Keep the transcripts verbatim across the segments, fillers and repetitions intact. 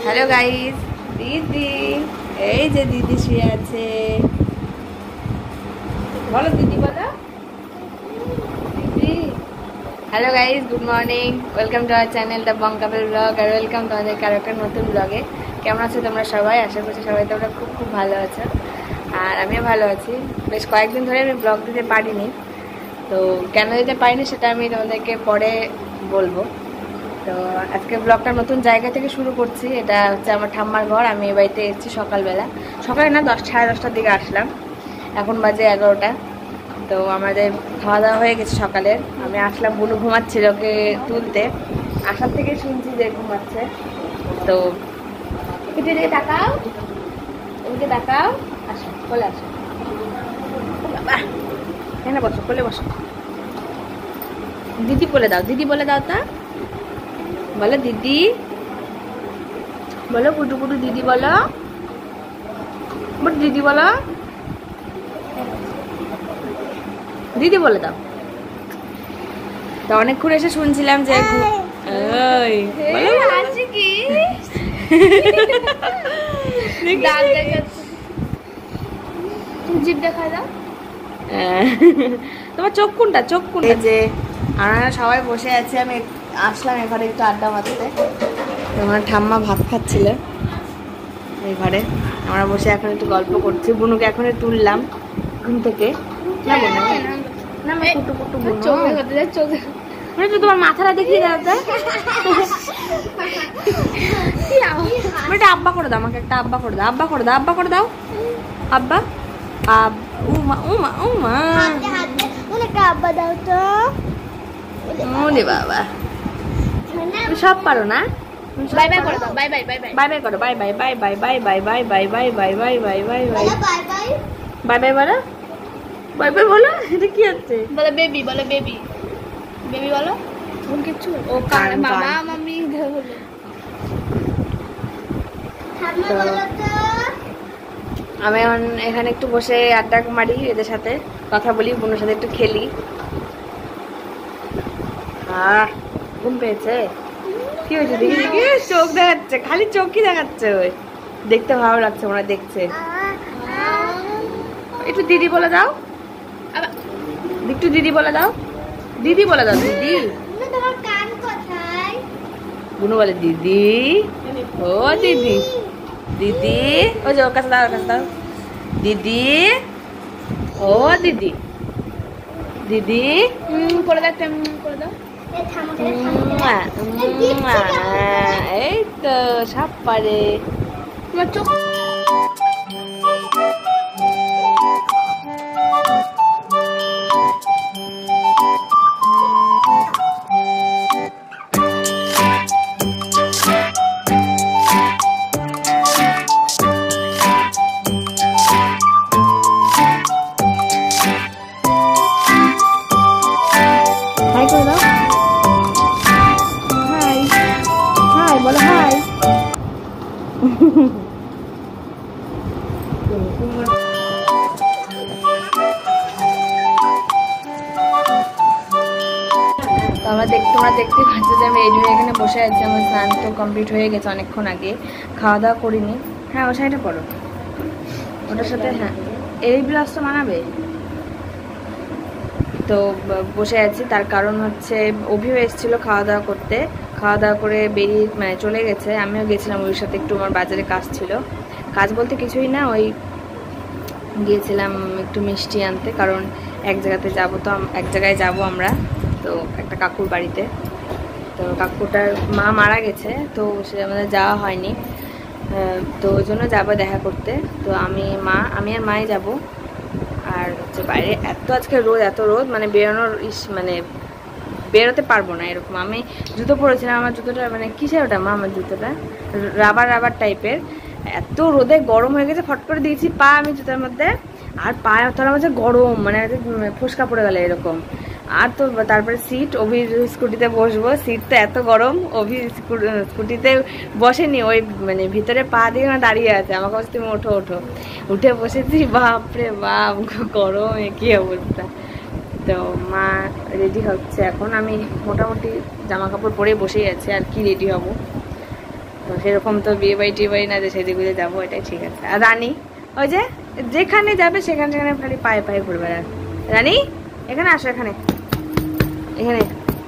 Hello guys, দিদি এই যে দিদি শুয়ে আছে। বলো দিদি, বলো দিদি। Hello guys, good morning, welcome to our channel the Bong couple vlog. আর ওয়েলকাম তোমাদের কারো একটা নতুন ব্লগে। কেমন আছো তোমরা সবাই? আশা করছি সবাই তোমরা খুব খুব ভালো আছো, আর আমিও ভালো আছি। বেশ কয়েকদিন ধরে আমি ব্লগ দিতে পারিনি, তো কেন দিতে পারিনি সেটা আমি তোমাদেরকে পরে বলবো। তো আজকে ব্লগটা নতুন জায়গা থেকে শুরু করছি। এটা হচ্ছে আমার ঠাম্মার ঘর। আমি এই বাড়িতে এসেছি সকালবেলা, সকালে না দশ সাড়ে দশটার দিকে আসলাম, এখন বাজে এগারোটা। তো আমাদের খাওয়া দাওয়া হয়ে গেছে সকালের। আমি আসলাম, বুনু ঘুমাচ্ছিল, ওকে তুলতে আসার থেকে শুনছি যে ঘুমাচ্ছে। তো এদিকে দিকে তাকাও, এদিকে তাকাও, আসো কোলে আসো, বাবা এখানে বসো, কোলে বসো। দিদি বলে দাও, দিদি বলে দাও, তা বলো দিদি, বলো কুটু কুটু দিদি, বলো দিদি, বলো দিদি বলে দাও। তো অনেকক্ষণ এসে শুনছিলাম যে জিভ দেখা দাও, তোমার চোখ কোনটা, চোখ কোনটা। যে আমরা সবাই বসে আছি, আমি আসলাম এখানে একটু আড্ডা মারতে। তোমার ঠাম্মা ভাত খাচ্ছিল এই ঘরে, আমরা বসে এখন একটু গল্প করছি। বুনুকে এখন তুললাম ঘুম থেকে। না বুনু, না কুটু কুটু বুনু, তোমার মাথাটা দেখিয়ে দাও তো। এটা আব্বা করে দাও, আমাকে একটা আব্বা করে দাও, আব্বা করে দাও, আব্বা করে দাও, আব্বা উমা উমা উমা আব্বা দাও তো। ওরে বাবা, সব পারো না। বাই বাই করে দাও, bye bye bye bye bye bye করো, bye bye bye bye bye bye bye bye bye bye bye bye bye bye bye bye বলো, বাই বাই বলো। এটা কি হচ্ছে? বলো বেবি, বলো বেবি, বেবি বলো। কোন কিছু ও কান মামা মামি বলো। আমি এখন এখানে একটু বসে আড্ডা মারি, এদের সাথে কথা বলি, বোনের সাথে একটু খেলি। আহ ঘুম পেয়েছে, কি হয়েছে দেখি দেখি, চোখ দেখাচ্ছে, খালি চোখই দেখাচ্ছে, ওই দেখতে ভালো লাগছে, ওরা দেখছে। একটু দিদি বলে দাও, একটু দিদি বলে দাও, দিদি বলে দাও, দিদি। বুনু বলে দিদি, ও দিদি, দিদি, ওই যে ওর কাছে দাও, ওর কাছে দাও, দিদি, ও দিদি, দিদি করে দাও, করে দাও। এই তো সব পারে তোমার চোখ। তোমরা দেখ তোমরা দেখতে পাচ্ছ যে আমি রেডি হয়ে এখানে বসে আছি। আমার স্নান তো কমপ্লিট হয়ে গেছে অনেকক্ষণ আগে, খাওয়া দাওয়া করিনি। হ্যাঁ ও শাড়িটা পরো, ওটার সাথে হ্যাঁ এই ব্লাউজটা মানাবে। তো বসে আছি, তার কারণ হচ্ছে অভিও এসেছিলো খাওয়া দাওয়া করতে, খাওয়া দাওয়া করে বেরিয়ে মানে চলে গেছে। আমিও গেছিলাম ওর সাথে, একটু আমার বাজারে কাজ ছিল। কাজ বলতে কিছুই না, ওই গিয়েছিলাম একটু মিষ্টি আনতে, কারণ এক জায়গাতে যাবো, তো এক জায়গায় যাব আমরা, তো একটা কাকুর বাড়িতে। তো কাকুটার মা মারা গেছে, তো সে আমাদের যাওয়া হয়নি, তো ওই জন্য যাবো দেখা করতে। তো আমি মা আমি আর মাই যাব। আর হচ্ছে বাইরে এত আজকে রোদ, এত রোদ, মানে বেরোনোর ইস মানে বেরোতে পারবো না এরকম। আমি জুতো পরেছিলাম, আমার জুতোটা মানে কিসের ওটা মা, আমার জুতোটা রাবার রাবার টাইপের। এত রোদে গরম হয়ে গেছে, ফট করে দিয়েছি পা আমি জুতোর মধ্যে, আর পায়ে তলার মধ্যে গরম, মানে ফোসকা পড়ে গেল এরকম। আর তো তারপরে সিট, অভির স্কুটিতে বসবো, সিট তো এত গরম, অভি স্কুটিতে বসেনি, ওই মানে ভিতরে পা দিয়ে দাঁড়িয়ে আছে, আমাকে বলছে তুমি ওঠো ওঠো, উঠে বসেছি। বাপরে বাপ গরম, কি অবস্থা। তো মা রেডি হচ্ছে এখন, আমি মোটামুটি জামা কাপড় পরে বসেই আছি, আর কি রেডি হব। তো সেরকম তো বিয়ে বাড়ি টিয়ে বাড়ি না যে সেদিক বুঝে যাবো, এটাই ঠিক আছে। আর রানী ওই যে যেখানে যাবে সেখানে সেখানে খালি পায়ে পায়ে ঘুরবে। রানী এখানে আসো, এখানে এখানে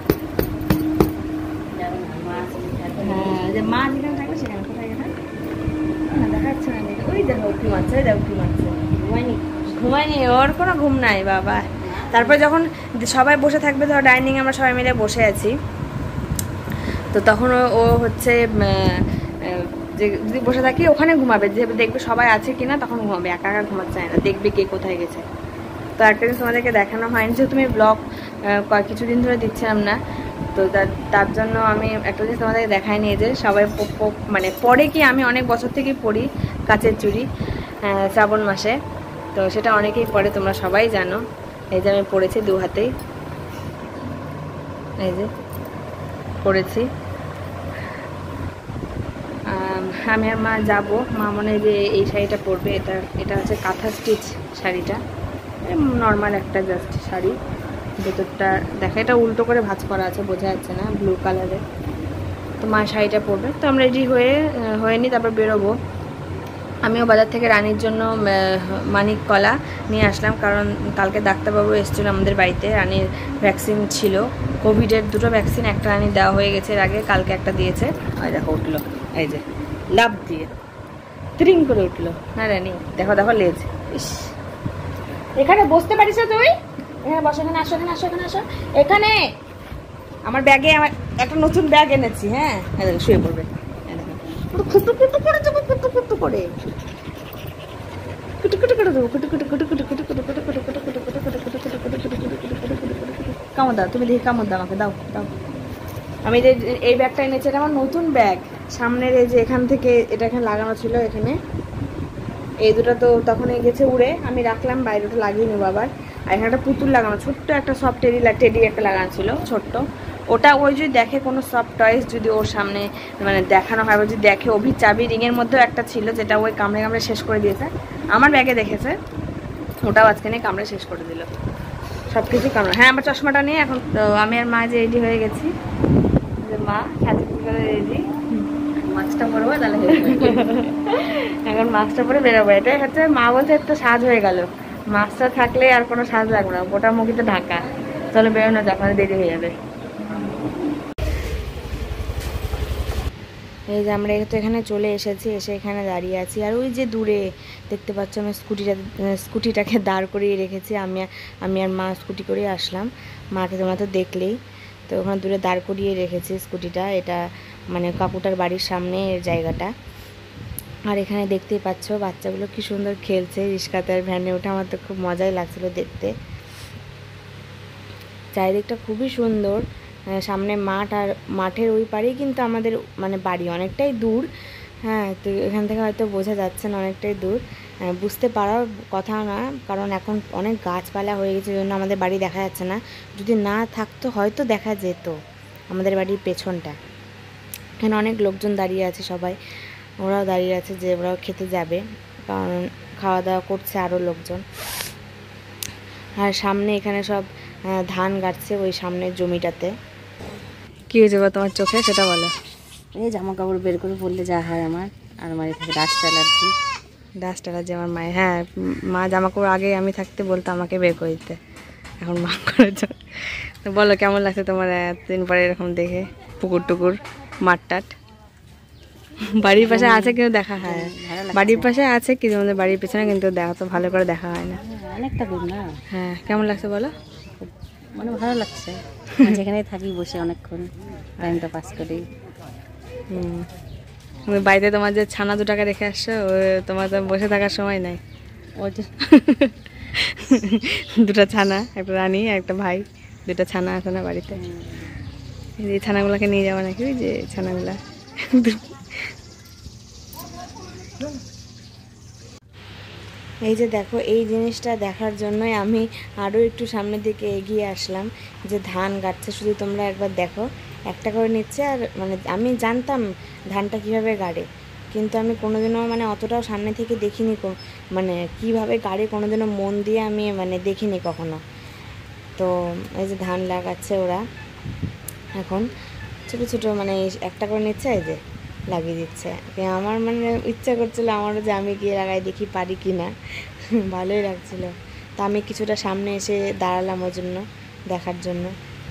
হ্যাঁ, মা যেখানে থাকবে সেখানে। কোথায় গেলে দেখা যাচ্ছে না, ওই দেখো উঠি মারছে, ওই দেখো উঠি মারছে। ঘুমায়নি ঘুমায়নি, ওর কোনো ঘুম নাই বাবা। তারপর যখন সবাই বসে থাকবে, ধর ডাইনিং আমরা সবাই মিলে বসে আছি, তো তখন ও হচ্ছে যে যদি বসে থাকি ওখানে ঘুমাবে, যে দেখবে সবাই আছে কিনা তখন ঘুমাবে, একা একা ঘুমাতে চায় না, দেখবে কে কোথায় গেছে। তো একটা জিনিস তোমাদেরকে দেখানো হয়নি, যেহেতু তুমি ব্লগ কিছুদিন ধরে দিচ্ছিলাম না, তো তার জন্য আমি একটা জিনিস তোমাদেরকে দেখাইনি, যে সবাই মানে পরে কি আমি অনেক বছর থেকেই পরি কাচের চুড়ি শ্রাবণ মাসে, তো সেটা অনেকেই পরে, তোমরা সবাই জানো। এই যে আমি পরেছি দু হাতেই, এই যে পরেছি। আমি আর মা যাবো, মা মনে হয় যে এই শাড়িটা পরবে, এটা এটা হচ্ছে কাঁথা স্টিচ শাড়িটা, নর্মাল একটা জাস্ট শাড়ি, ভেতরটা দেখা এটা উল্টো করে ভাঁজ করা আছে, বোঝা যাচ্ছে না, ব্লু কালারের। তো মা শাড়িটা পরবে, তো আমরা রেডি হয়ে হয়ে নিই, তারপর বেরোবো। আমিও বাজার থেকে রানীর জন্য মানিক কলা নিয়ে আসলাম, কারণ কালকে ডাক্তারবাবু এসেছিলো আমাদের বাড়িতে, রানীর ভ্যাকসিন ছিল কোভিডের, দুটো ভ্যাকসিন, একটা রানী দেওয়া হয়ে গেছে এর আগে, কালকে একটা দিয়েছে। আর দেখো উঠলো, এই যে লাভ দিয়ে ত্রিং করে উঠলো না রানী, দেখো দেখো লেজ। ইস, এখানে বসতে পারিস তুই, এখানে বসো, এখানে আসো, এখানে আসো, এখানে আসো, এখানে। আমার ব্যাগে আমার একটা নতুন ব্যাগ এনেছি, হ্যাঁ শুয়ে পড়বে, খুটু খুটু করে দেবো, খুটু খুটু করে খুটু খুটু করে দেবো, খুটু খুটু খুটু খুটু খুটু খুটু খুটু খুটু খুটু খুটু খুটু খুটু খুটু খুটু খুটু খুটু খুটু খুটু খুটু কামড় দাও, তুমি দেখি কামড় দাও আমাকে, দাও দাও। আমি যে এই ব্যাগটা এনেছি, এটা আমার নতুন ব্যাগ, সামনের এই যে এখান থেকে এটা এখানে লাগানো ছিল, এখানে এই দুটো তো তখন গেছে উড়ে, আমি রাখলাম বাইরে, ওটা লাগিয়ে নেবো আবার। আর এখানে একটা পুতুল লাগানো, ছোট্ট একটা সফট টেডি টেডি একটা লাগানো ছিল ছোট্ট, ওটা ওই যদি দেখে কোনো সফট টয়েস যদি ওর সামনে মানে দেখানো হয়, যদি দেখে, অভির চাবি রিংয়ের মধ্যেও একটা ছিল যেটা ওই কামড়ে কামড়ে শেষ করে দিয়েছে, আমার ব্যাগে দেখেছে, ওটাও আজকে নিয়ে কামড়ে শেষ করে দিল, সব কিছু কামড়ে। হ্যাঁ, আমার চশমাটা নিয়ে এখন আমি আর মা যে রেডি হয়ে গেছি, যে মা সাথে করে রেডি, মাস্কটা পরবো তাহলে এখন মাস্কটা পরে বেরোবো। এটাই হচ্ছে মা বলছে একটু সাজ হয়ে গেল, মাস্কটা থাকলে আর কোনো সাজ লাগবে না, গোটা মুখিতে ঢাকা, চলো বেরোনো যাক, দেরি হয়ে যাবে। এই যে আমরা তো এখানে চলে এসেছি, এসে এখানে দাঁড়িয়ে আছি, আর ওই যে দূরে দেখতে পাচ্ছ আমি স্কুটিটা স্কুটিটাকে দাঁড় করিয়ে রেখেছি, আমি আমি আর মা স্কুটি করে আসলাম, মাকে তোমরা তো দেখলেই, তো ওখানে দূরে দাঁড় করিয়ে রেখেছি স্কুটিটা, এটা মানে কাকুটার বাড়ির সামনে এর জায়গাটা। আর এখানে দেখতেই পাচ্ছ বাচ্চাগুলো কি সুন্দর খেলছে, রিস্কাতে আর ভ্যানে ওঠে, আমার তো খুব মজাই লাগছিলো দেখতে। চারিদিকটা খুবই সুন্দর, সামনে মাঠ, আর মাঠের ওই পারেই কিন্তু আমাদের মানে বাড়ি, অনেকটাই দূর, হ্যাঁ, তো এখান থেকে হয়তো বোঝা যাচ্ছে না, অনেকটাই দূর, বুঝতে পারার কথা না, কারণ এখন অনেক গাছপালা হয়ে গেছে, জন্য আমাদের বাড়ি দেখা যাচ্ছে না, যদি না থাকতো হয়তো দেখা যেত আমাদের বাড়ির পেছনটা। এখানে অনেক লোকজন দাঁড়িয়ে আছে, সবাই ওরাও দাঁড়িয়ে আছে যে ওরাও খেতে যাবে, কারণ খাওয়া দাওয়া করছে আরও লোকজন। আর সামনে এখানে সব ধান গাড়ছে ওই সামনের জমিটাতে। কি হয়েছে গো তোমার চোখে সেটা বলো। এই জামা কাপড় বের করে পরলে যা হয় আমার, আর আমার এখানে ডাস্ট অ্যালার্জি। ডাস্ট অ্যালার্জি আমার মায়ের, হ্যাঁ, মা জামা কাপড় আগে আমি থাকতে বলতো আমাকে বের করে দিতে, এখন মা করেছে। তো বলো কেমন লাগছে তোমার এতদিন পরে এরকম দেখে, পুকুর টুকুর মাঠ টাট বাড়ির পাশে আছে কিন্তু দেখা হয়, বাড়ির পাশে আছে কিন্তু আমাদের বাড়ির পেছনে কিন্তু দেখা তো ভালো করে দেখা হয় না, অনেকটা দূর না। হ্যাঁ, কেমন লাগছে বলো, মানে ভালো লাগছে, যেখানে থাকি বসে অনেকক্ষণ টাইমটা পাস করি। হুম, বাড়িতে তোমার যে ছানা দুটাকে রেখে আসছো, তোমার তো বসে থাকার সময় নাই, ওই দুটা ছানা, একটা রানী একটা ভাই, দুটা ছানা আছে না বাড়িতে, এই ছানাগুলোকে নিয়ে যাওয়া নাকি, ওই যে ছানাগুলা। এই যে দেখো, এই জিনিসটা দেখার জন্যই আমি আরও একটু সামনের দিকে এগিয়ে আসলাম, যে ধান গাড়ছে, শুধু তোমরা একবার দেখো, একটা করে নিচ্ছে, আর মানে আমি জানতাম ধানটা কিভাবে গাড়ে, কিন্তু আমি কোনোদিনও মানে অতটাও সামনে থেকে দেখিনি, মানে কিভাবে গাড়ে কোনোদিনও মন দিয়ে আমি মানে দেখিনি কখনো। তো এই যে ধান লাগাচ্ছে ওরা এখন ছোটো ছোটো, মানে একটা করে নিচ্ছে, এই যে লাগিয়ে দিচ্ছে। আমার মানে ইচ্ছা করছিল আমারও যে আমি গিয়ে লাগাই দেখি পারি কি না, ভালোই লাগছিল। তা আমি কিছুটা সামনে এসে দাঁড়ালাম ওর জন্য, দেখার জন্য।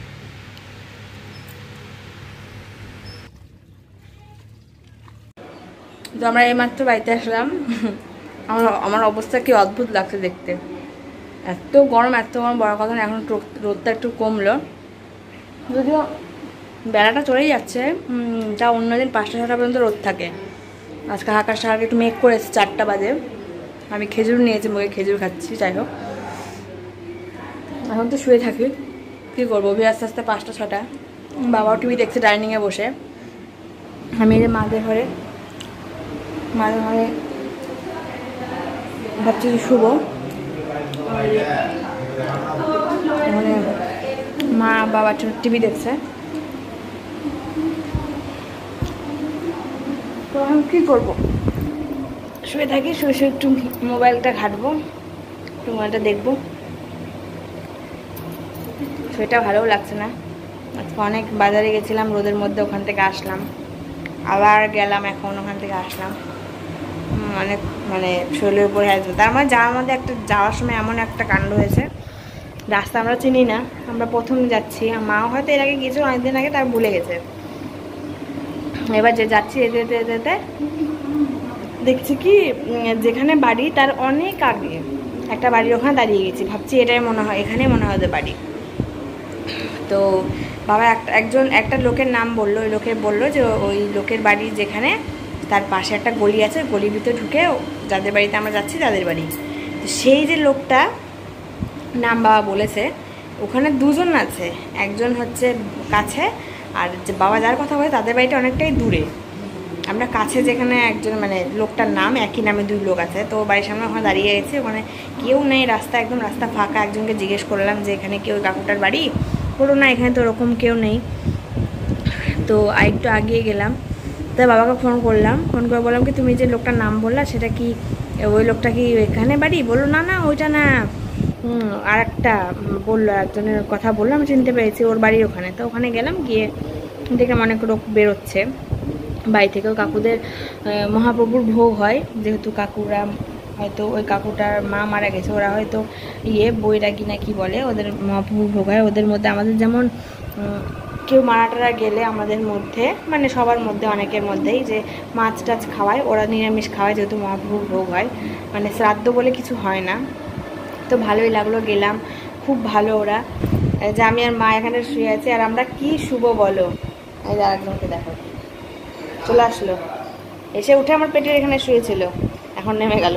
তো আমরা এইমাত্র বাড়িতে আসলাম। আমার আমার অবস্থা কি অদ্ভুত লাগছে দেখতে, এত গরম এত গরম বড় কথা না, এখন রোদটা একটু কমলো, যদিও বেলাটা চলেই যাচ্ছে। তা অন্যদিন পাঁচটা ছটা পর্যন্ত রোদ থাকে, আজকে আকাশটা আগে একটু মেঘ করেছে চারটা বাজে। আমি খেজুর নিয়েছি, মুখে খেজুর খাচ্ছি। যাই হোক, এখন তো শুয়ে থাকি, কী করবো, ভি আস্তে আস্তে পাঁচটা ছটা। বাবাও টিভি দেখছে ডাইনিংয়ে বসে, আমি এই যে মাদের ঘরে মাদের ঘরে ভাবছি শুভ। মানে মা বাবা টিভি দেখছে, তো আমি কী করবো, শুয়ে থাকি, শুয়ে শুয়ে একটু মোবাইলটা ঘাঁটবো, একটু মোবাইলটা দেখবো। সেটা ভালোও লাগছে না। আজকে অনেক বাজারে গেছিলাম রোদের মধ্যে, ওখান থেকে আসলাম, আবার গেলাম, এখন ওখান থেকে আসলাম, অনেক মানে শরীরের উপরে আসবে। তার মানে যাওয়ার মধ্যে একটা যাওয়ার সময় এমন একটা কাণ্ড হয়েছে, রাস্তা আমরা চিনি না, আমরা প্রথম যাচ্ছি, মাও হয়তো এর আগে গিয়েছে অনেকদিন আগে, তার ভুলে গেছে। এবার যে যাচ্ছি যেতে যেতে যেতে দেখছি কি যেখানে বাড়ি তার অনেক আগে একটা বাড়ির ওখানে দাঁড়িয়ে গেছি, ভাবছি এটাই মনে হয়, এখানেই মনে হয় ওদের বাড়ি। তো বাবা একটা একজন একটা লোকের নাম বললো, ওই লোকের বললো যে ওই লোকের বাড়ি যেখানে, তার পাশে একটা গলি আছে, গলির ভিতরে ঢুকে যাদের বাড়িতে আমরা যাচ্ছি তাদের বাড়ি। তো সেই যে লোকটা নাম বাবা বলেছে, ওখানে দুজন আছে, একজন হচ্ছে কাছে, আর যে বাবা যার কথা বলে তাদের বাড়িটা অনেকটাই দূরে। আমরা কাছে যেখানে একজন মানে লোকটার নাম একই নামে দুই লোক আছে, তো বাড়ির সামনে ওখানে দাঁড়িয়ে গেছে, ওখানে কেউ নেই, রাস্তা একদম রাস্তা ফাঁকা। একজনকে জিজ্ঞেস করলাম যে এখানে কেউ কাকুটার বাড়ি, বলো না এখানে তো ওরকম কেউ নেই। তো আরেকটু আগিয়ে গেলাম, তাই বাবাকে ফোন করলাম, ফোন করে বললাম কি তুমি যে লোকটার নাম বললা সেটা কি ওই লোকটা কি এখানে বাড়ি? বললো না না ওইটা না, হুম আর একটা বললো, একজনের কথা বললাম, চিনতে পেরেছি, ওর বাড়ি ওখানে। তো ওখানে গেলাম, গিয়ে দেখলাম অনেক লোক বেরোচ্ছে বাড়ি থেকেও। কাকুদের মহাপ্রভুর ভোগ হয়, যেহেতু কাকুরা হয়তো ওই কাকুটার মা মারা গেছে, ওরা হয়তো ইয়ে বৈরাগী না কি বলে, ওদের মহাপ্রভুর ভোগ হয়। ওদের মধ্যে আমাদের যেমন কেউ মারা টারা গেলে আমাদের মধ্যে মানে সবার মধ্যে অনেকের মধ্যেই যে মাছ টাছ খাওয়ায়, ওরা নিরামিষ খাওয়ায়, যেহেতু মহাপ্রভুর ভোগ হয়, মানে শ্রাদ্ধ বলে কিছু হয় না। তো ভালোই লাগলো, গেলাম, খুব ভালো। ওরা যে আমি আর মা এখানে শুয়ে আছি, আর আমরা কি শুভ বলো, এই যে আরেকজনকে দেখো চলে আসলো, এসে উঠে আমার পেটের এখানে শুয়েছিল, এখন নেমে গেল।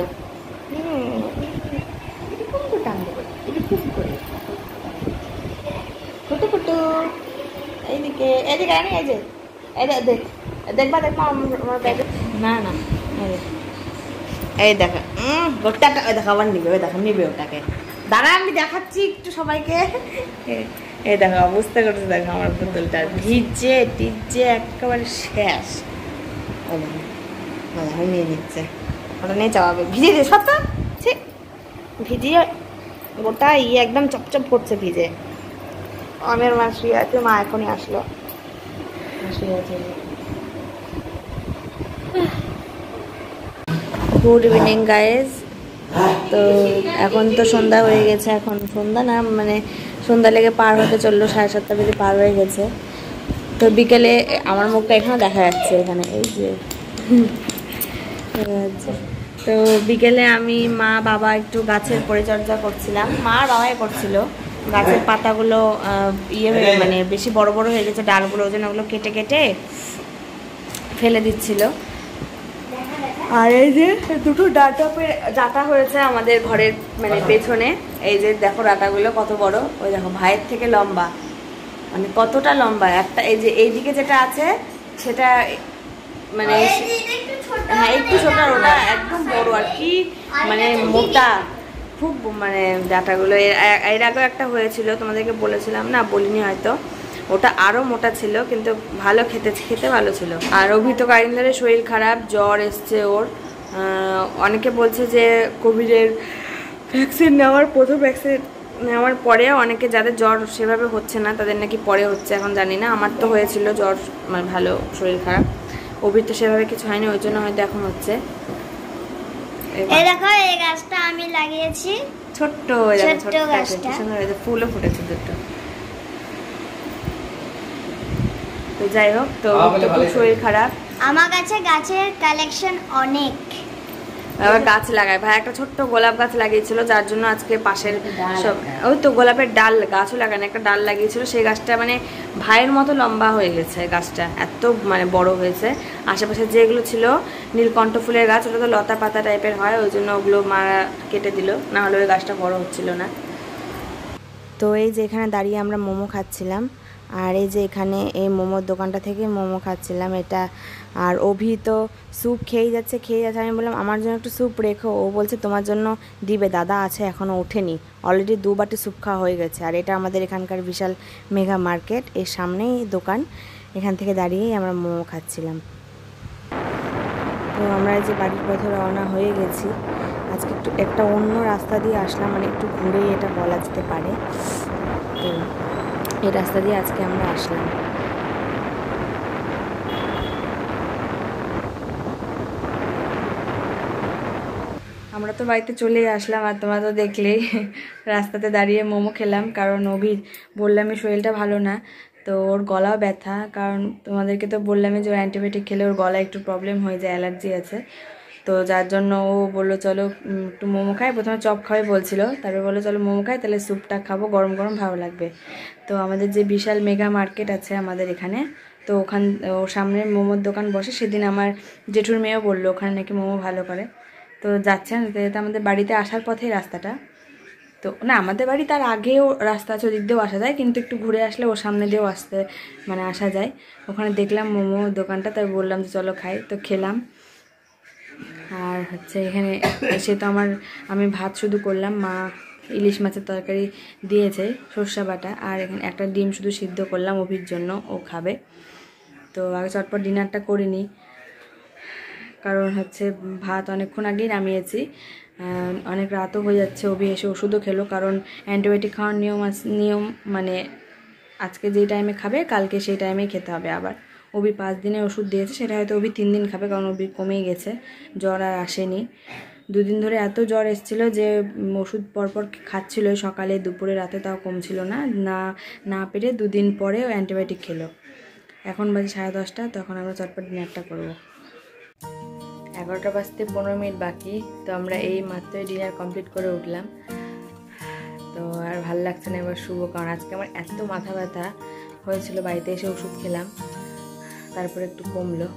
কুটু কুটু এইদিকে এইদিকে আনি, এই যে এই দেখ দেখবা দেখবা আমার ব্যাগে, না না এই দেখা ওটাকে দেখা আবার নিবে, ওই দেখা নিবে ওটাকে, দাঁড়া আমি দেখাচ্ছি একটু সবাইকে। এই দেখো অবস্থা করছে, দেখো আমার বোতলটা ভিজে টিজে একেবারে শেষ, নিয়ে নিচ্ছে, ওটা নিয়ে চাওয়াবে, ভিজে দিয়ে সব সে ভিজিয়ে গোটা ইয়ে একদম চপচপ করছে ভিজে। আমার মা শুয়ে আছে, মা এখনই আসলো, শুয়ে আছে। Good evening guys. তো এখন তো সন্ধ্যা হয়ে গেছে, এখন সন্ধ্যা না মানে সন্ধ্যা লেগে পার হতে চললো, সাড়ে সাতটা বেজে পার হয়ে গেছে। তো বিকেলে আমার মুখটা এখানে দেখা যাচ্ছে, এখানে এই যে তো বিকেলে আমি মা বাবা একটু গাছের পরিচর্যা করছিলাম, মা আর বাবাই করছিল। গাছের পাতাগুলো ইয়ে হয়ে মানে বেশি বড় বড় হয়ে গেছে ডালগুলো, ওই জন্য ওগুলো কেটে কেটে ফেলে দিচ্ছিল। আর এই যে দুটো ডাটা ডাটা হয়েছে আমাদের ঘরের মানে পেছনে, এই যে দেখো ডাটাগুলো কত বড়, ওই দেখো ভাইয়ের থেকে লম্বা, মানে কতটা লম্বা একটা। এই যে এইদিকে যেটা আছে সেটা মানে হ্যাঁ একটু ছোট, ওটা একদম বড় আর কি, মানে মোটা খুব, মানে ডাটাগুলো এর আগেও একটা হয়েছিল, তোমাদেরকে বলেছিলাম না, বলিনি হয়তো, ওটা আরও মোটা ছিল কিন্তু ভালো খেতে খেতে ভালো ছিল। আর অভিত কারিন্দারের শরীর খারাপ, জ্বর এসছে ওর, অনেকে বলছে যে কোভিডের ভ্যাকসিন নেওয়ার প্রথম ভ্যাকসিন নেওয়ার পরে অনেকে যাদের জ্বর সেভাবে হচ্ছে না তাদের নাকি পরে হচ্ছে, এখন জানি না। আমার তো হয়েছিল জ্বর, মানে ভালো শরীর খারাপ, অভির তো সেভাবে কিছু হয়নি, ওই জন্য হয়তো এখন হচ্ছে। এই দেখো এই গাছটা আমি লাগিয়েছি, ছোট্ট ছোট্ট গাছটা ফুলও ফুটেছে দুটো। তো যাই হোক, তো খুব শরীর খারাপ। আমার কাছে গাছের কালেকশন অনেক, আবার গাছ লাগায় ভাই, একটা ছোট্ট গোলাপ গাছ লাগিয়েছিল, যার জন্য আজকে পাশের সব ওই তো গোলাপের ডাল গাছও লাগানো, একটা ডাল লাগিয়েছিল, সেই গাছটা মানে ভাইয়ের মতো লম্বা হয়ে গেছে, গাছটা এত মানে বড় হয়েছে। আশেপাশে যেগুলো ছিল নীলকণ্ঠ ফুলের গাছ, ওটা তো লতা পাতা টাইপের হয়, ওই জন্য ওগুলো মারা কেটে দিল, না হলে ওই গাছটা বড় হচ্ছিল না। তো এই যে এখানে দাঁড়িয়ে আমরা মোমো খাচ্ছিলাম, আর এই যে এখানে এই মোমোর দোকানটা থেকে মোমো খাচ্ছিলাম এটা। আর অভি তো স্যুপ খেয়ে যাচ্ছে খেয়ে যাচ্ছে আমি বললাম আমার জন্য একটু স্যুপ রেখো, ও বলছে তোমার জন্য দিবে, দাদা আছে এখনও ওঠেনি, অলরেডি দু বাটি স্যুপ খাওয়া হয়ে গেছে। আর এটা আমাদের এখানকার বিশাল মেগা মার্কেট, এর সামনেই দোকান, এখান থেকে দাঁড়িয়েই আমরা মোমো খাচ্ছিলাম। তো আমরা এই যে বাড়ির পথে রওনা হয়ে গেছি। আজকে একটু একটা অন্য রাস্তা দিয়ে আসলাম, মানে একটু ঘুরেই এটা বলা যেতে পারে। তো এই রাস্তা দিয়ে আজকে আমরা আসলাম। আমরা তো বাড়িতে চলে আসলাম, আর তোমরা তো দেখলেই রাস্তাতে দাঁড়িয়ে মোমো খেলাম, কারণ অভি বললামই শরীরটা ভালো না, তো ওর গলাও ব্যথা, কারণ তোমাদেরকে তো বললামই যে ও অ্যান্টিবায়োটিক খেলে ওর গলায় একটু প্রবলেম হয়ে যায়, অ্যালার্জি আছে, তো যার জন্য ও বললো চলো একটু মোমো খাই, প্রথমে চপ খাওয়াই বলছিল, তারপরে বললো চলো মোমো খাই, তাহলে স্যুপটা খাবো, গরম গরম ভালো লাগবে। তো আমাদের যে বিশাল মেগা মার্কেট আছে আমাদের এখানে, তো ওখান ওর সামনে মোমোর দোকান বসে, সেদিন আমার জেঠুর মেয়েও বললো ওখানে নাকি মোমো ভালো করে, তো যাচ্ছেন, তো আমাদের বাড়িতে আসার পথেই রাস্তাটা, তো না আমাদের বাড়ি তার আগেও রাস্তা আছে, ওদিক দিয়েও আসা যায়, কিন্তু একটু ঘুরে আসলে ওর সামনে দিয়েও আসতে মানে আসা যায়। ওখানে দেখলাম মোমো দোকানটা, তাই বললাম যে চলো খাই, তো খেলাম। আর হচ্ছে এখানে এসে তো আমার আমি ভাত শুধু করলাম, মা ইলিশ মাছের তরকারি দিয়েছে সর্ষে বাটা, আর এখানে একটা ডিম শুধু সিদ্ধ করলাম অভির জন্য, ও খাবে। তো আগে চটপট ডিনারটা করে নিই, কারণ হচ্ছে ভাত অনেকক্ষণ আগেই নামিয়েছি, অনেক রাতও হয়ে যাচ্ছে, অভি এসে ওষুধও খেলো, কারণ অ্যান্টিবায়োটিক খাওয়ার নিয়ম নিয়ম মানে আজকে যেই টাইমে খাবে কালকে সেই টাইমেই খেতে হবে। আবার অভি পাঁচ দিনের ওষুধ দিয়েছে, সেটা হয়তো অভি তিন দিন খাবে, কারণ অভি কমেই গেছে, জ্বর আর আসেনি। দুদিন ধরে এত জ্বর এসেছিলো যে ওষুধ পরপর খাচ্ছিল, সকালে দুপুরে রাতে, তাও কমছিল না, না না পেরে দুদিন পরে অ্যান্টিবায়োটিক খেলো। এখন বাজে সাড়ে দশটা, তখন আমরা চটপট ডিনারটা করবো। এগারোটা বাজতে পনেরো মিনিট বাকি, তো আমরা এই মাত্রই ডিনার কমপ্লিট করে উঠলাম। তো আর ভালো লাগছে না এবার শুভ, কারণ আজকে আমার এত মাথা ব্যথা হয়েছিল, বাড়িতে এসে ওষুধ খেলাম, তারপরে একটু কমলো।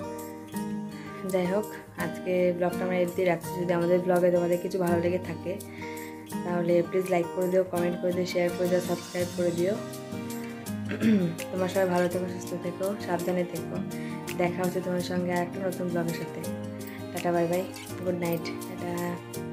যাই হোক, আজকে ব্লগটা আমরা এদিকে রাখছি। যদি আমাদের ব্লগে তোমাদের কিছু ভালো লেগে থাকে তাহলে প্লিজ লাইক করে দিও, কমেন্ট করে দিও, শেয়ার করে দিও, সাবস্ক্রাইব করে দিও। তোমার সবাই ভালো থেকো, সুস্থ থেকো, সাবধানে থেকো। দেখা হচ্ছে তোমার সঙ্গে আর একটা নতুন ব্লগের সাথে। Tata, bye bye, good night, tata.